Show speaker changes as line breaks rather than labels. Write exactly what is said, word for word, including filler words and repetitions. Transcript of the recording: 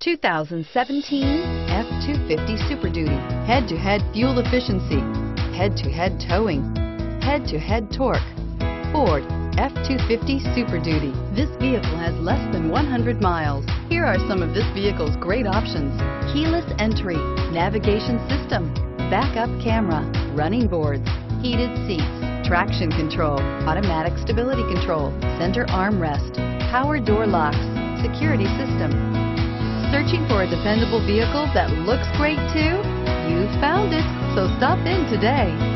two thousand seventeen F two fifty Super Duty. Head-to-head fuel efficiency, head-to-head towing, head-to-head torque. Ford F two fifty Super Duty. This vehicle has less than one hundred miles. Here are some of this vehicle's great options: keyless entry, navigation system, backup camera, running boards, heated seats, traction control, automatic stability control, center armrest, power door locks, security system. Searching for a dependable vehicle that looks great too? You found it, so stop in today.